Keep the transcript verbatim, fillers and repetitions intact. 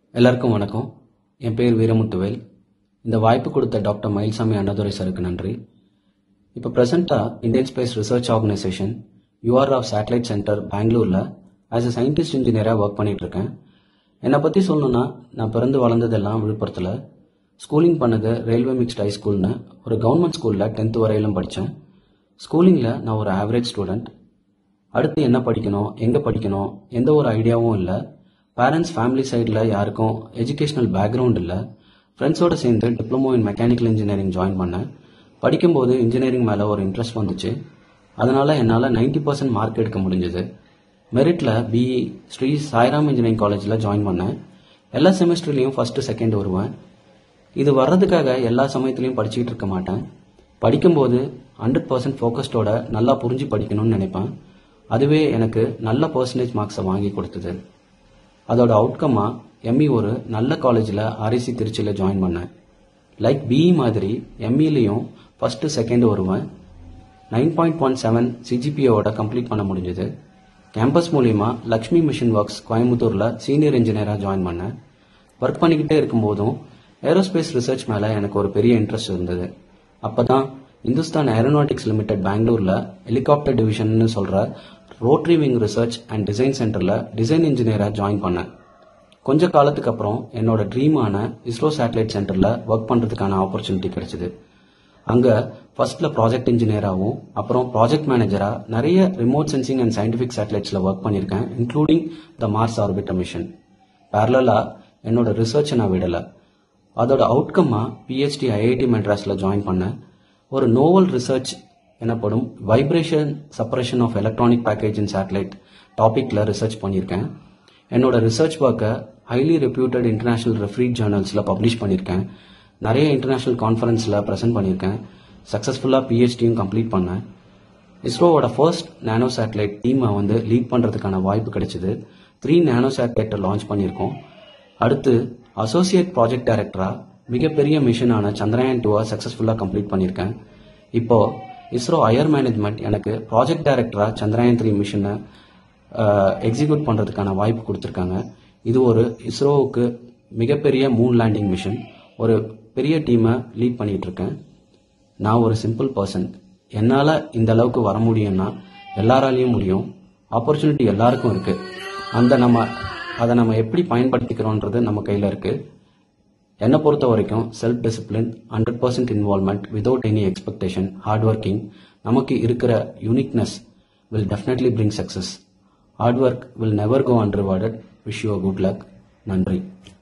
எல்லாருக்கும் வணக்கம். என் பேர் வீரமுத்துவேல். இந்த வாய்ப்பு கொடுத்த டாக்டர் மயில்சாமி அண்ணாதுரை சாருக்கு நன்றி. இப்போ ப்ரெசென்ட்டாக Indian space research organisation UR of satellite centre பெங்களூரில் ஆஸ் அ சயின்டிஸ்ட் இன்ஜினியராக ஒர்க் பண்ணிகிட்ருக்கேன். என்னை பற்றி சொல்லணுன்னா, நான் பிறந்து வளர்ந்ததெல்லாம் விழுப்புரத்தில். ஸ்கூலிங் பண்ணது ரயில்வே மிக்ஸ்ட் ஹை ஸ்கூல்னு ஒரு கவர்மெண்ட் ஸ்கூலில் டென்த்து வரையிலும் படித்தேன். ஸ்கூலிங்கில் நான் ஒரு ஆவரேஜ் ஸ்டூடெண்ட். அடுத்து என்ன படிக்கணும், எங்கே படிக்கணும், எந்த ஒரு ஐடியாவும் இல்லை. பேரண்ட்ஸ் ஃபேமிலி சைடில் யாருக்கும் எஜுகேஷ்னல் பேக்ரவுண்ட் இல்லை. ஃப்ரெண்ட்ஸோடு சேர்ந்து diploma in mechanical engineering join பண்ணேன். படிக்கும்போது இன்ஜினியரிங் மேலே ஒரு இன்ட்ரெஸ்ட் வந்துச்சு. அதனால் என்னால் நைன்ட்டி பர்சன்ட் மார்க் எடுக்க முடிஞ்சுது. மெரிட்டில் பிஇ ஸ்ரீ சாய்ராம் இன்ஜினியரிங் காலேஜில் ஜாயின் பண்ணேன். எல்லா செமஸ்டர்லேயும் ஃபஸ்ட்டு செகண்ட் வருவேன். இது வர்றதுக்காக எல்லா சமயத்துலேயும் படிச்சுக்கிட்டு இருக்க மாட்டேன். படிக்கும்போது ஹண்ட்ரட் பர்சன்ட் ஃபோக்கஸ்டோட நல்லா புரிஞ்சு படிக்கணும்னு நினைப்பேன். அதுவே எனக்கு நல்ல பர்சன்டேஜ் மார்க்ஸை வாங்கி கொடுத்தது. அதோட அவுட்கம்மாக எம்இ ஒரு நல்ல காலேஜில் ஆர்ஐசி திருச்சியில் ஜாயின் பண்ணேன். லைக் பிஇ மாதிரி எம்இலையும் ஃபஸ்ட்டு செகண்ட் வருவேன். நைன் பாயிண்ட் ஒன் செவன் சிஜிபிஓட கம்ப்ளீட் பண்ண முடிஞ்சது. கேம்பஸ் மூலிமா லக்ஷ்மி மிஷன் ஒர்க்ஸ் கோயம்புத்தூரில் சீனியர் இன்ஜினியராக ஜாயின் பண்ணேன். ஒர்க் பண்ணிக்கிட்டே இருக்கும்போதும் ஏரோஸ்பேஸ் ரிசர்ச் மேலே எனக்கு ஒரு பெரிய இன்ட்ரெஸ்ட் இருந்தது. அப்போ தான் இந்துஸ்தான் ஏரோநாட்டிக்ஸ் லிமிடெட் பெங்களூரில் ஹெலிகாப்டர் டிவிஷன்னு சொல்கிற rotary wing research and design சென்டரில் டிசைன் இன்ஜினியராக ஜாயின் பண்ணேன். கொஞ்ச காலத்துக்கு அப்புறம் என்னோட ட்ரீமான இஸ்ரோ சேட்டலைட் சென்டரில் ஒர்க் பண்ணுறதுக்கான ஆப்பர்ச்சுனிட்டி கிடைச்சிது. அங்கே ஃபர்ஸ்ட்டில் ப்ராஜெக்ட் இன்ஜினியராகவும் அப்புறம் ப்ராஜெக்ட் மேனேஜராக நிறைய ரிமோட் சென்சிங் அண்ட் சயின்டிஃபிக் சேட்டலைட்ஸில் ஒர்க் பண்ணியிருக்கேன், including the Mars orbiter mission. பேரலாக என்னோட ரிசர்ச்சை நான் விடலை. அதோட அவுட்கம்மாக பிஹெச்டி ஐஐடி மெட்ராஸில் ஜாயின் பண்ணேன். ஒரு நோவல் ரிசர்ச் எனப்படும் vibration சப்ரேஷன் of electronic package in satellite டாப்பிக்கில் ரிசர்ச் பண்ணியிருக்கேன். என்னோட ரிசர்ச் ஒர்க்கை ஹைலி ரெப்யூட்டட் இன்டர்நேஷ்னல் ரெஃப்ரீட் ஜேர்னல்ஸில் பப்ளிஷ் பண்ணியிருக்கேன். நிறைய இன்டர்நேஷ்னல் கான்ஃபரன்ஸில் ப்ரெசென்ட் பண்ணியிருக்கேன். சக்ஸஸ்ஃபுல்லாக பிஹெச்டியும் கம்ப்ளீட் பண்ணேன். இஸ்ரோவோட ஃபர்ஸ்ட் நேனோ சேட்டலைட் டீமை வந்து லீட் பண்ணுறதுக்கான வாய்ப்பு கிடைச்சிது. த்ரீ நேனோ சேட்டலைட்டை லான்ச் பண்ணியிருக்கோம். அடுத்து அசோசியேட் ப்ராஜெக்ட் டைரக்டராக மிகப்பெரிய மிஷனான சந்திரயான் டூவை சக்ஸஸ்ஃபுல்லாக கம்ப்ளீட் பண்ணியிருக்கேன். இப்போது இஸ்ரோ ஹையர் மேனேஜ்மெண்ட் எனக்கு ப்ராஜெக்ட் டைரக்டராக சந்திரயான் த்ரீ மிஷனை எக்ஸிக்யூட் பண்ணுறதுக்கான வாய்ப்பு கொடுத்துருக்காங்க. இது ஒரு இஸ்ரோவுக்கு மிகப்பெரிய மூன் லேண்டிங் மிஷன். ஒரு பெரிய டீமை லீட் பண்ணிகிட்டு இருக்கேன். நான் ஒரு சிம்பிள் பர்சன். என்னால் இந்த அளவுக்கு வர முடியும்னா எல்லாராலையும் முடியும். ஆப்பர்ச்சுனிட்டி எல்லாருக்கும் இருக்குது. அந்த நம்ம அதை நம்ம எப்படி பயன்படுத்திக்கிறோன்றது நம்ம கையில் இருக்குது. என்னை பொறுத்த வரைக்கும் self discipline, hundred percent involvement without any expectation, hard working நமக்கு இருக்கிற uniqueness will definitely bring success. Hard work will never go unrewarded. Wish you a good luck. நன்றி.